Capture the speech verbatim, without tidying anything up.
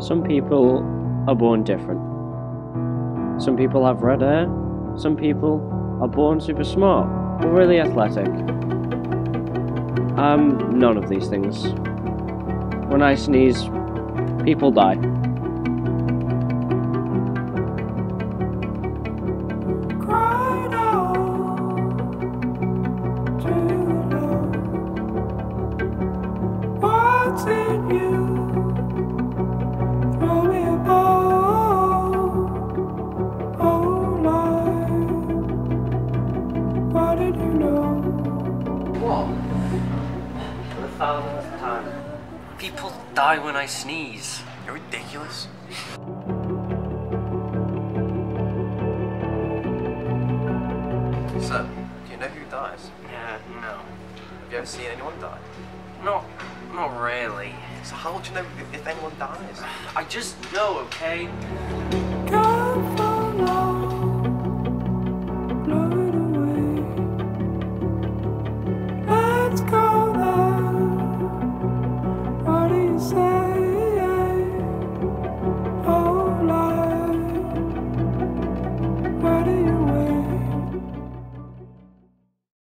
Some people are born different. Some people have red hair. Some people are born super smart or really athletic. I'm none of these things. When I sneeze, people die. Cried out to love. What's in you? Throw me a bone. Oh, life. What did you know? What? For the thousandth time. People die when I sneeze. You're ridiculous. So, do you know who dies? Yeah, no. Have you ever seen anyone die? Not, not really. So how would you know if anyone dies? I just know, okay?